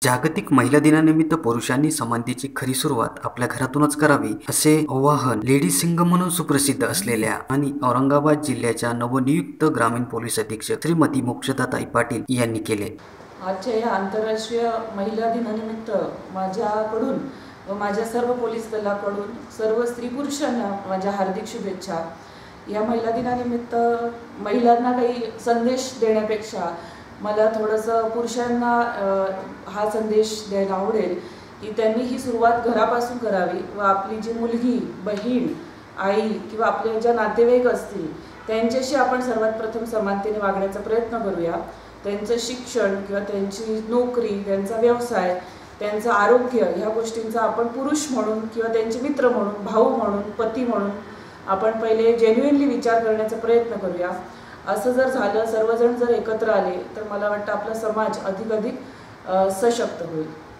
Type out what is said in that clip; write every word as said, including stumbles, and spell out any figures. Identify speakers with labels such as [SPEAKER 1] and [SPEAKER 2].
[SPEAKER 1] जागतिक महिला दिनानिमित्त पुरुषांनी समानतेची खरी सुरुवात आपल्या घरातूनच करावी असे आवाहन लेडी सिंग म्हणून सुप्रसिद्ध असलेल्या आणि औरंगाबाद जिल्ह्याच्या नवनियुक्त ग्रामीण पोलीस अधीक्षक श्रीमती मोक्षदाताई पाटील यांनी केले।
[SPEAKER 2] आजच्या या आंतरराष्ट्रीय महिला दिनानिमित्त माझ्याकडून व माझ्या सर्व पोलीस दलाकडून सर्व स्त्री पुरुषांना माझ्या हार्दिक शुभेच्छा। या महिला दिनानिमित्त महिलांना काही संदेश देण्यापेक्षा मला थोडंसं पुरुषांना हा संदेश द्यायला आवडेल की त्यांनी ही सुरुवात घरापासून करावी व आपली जी मुलगी, बहीण, आई किंवा आपले ज्या नातेवाईक असतील त्यांच्याशी आपण सर्वात प्रथम समानतेने वागण्याचा प्रयत्न करूया। त्यांचं शिक्षण किंवा त्यांची नोकरी, त्यांचा व्यवसाय, त्यांचं आरोग्य ह्या गोष्टींचा आपण पुरुष म्हणून किंवा त्यांचे मित्र म्हणून, भाऊ म्हणून, पती म्हणून आपण पहिले जेन्युइनली विचार करण्याचा प्रयत्न करूया। असं जर झालं, सर्वजण जर एकत्र आले तर मला वाटतं आपला समाज अधिक अधिक सशक्त होईल।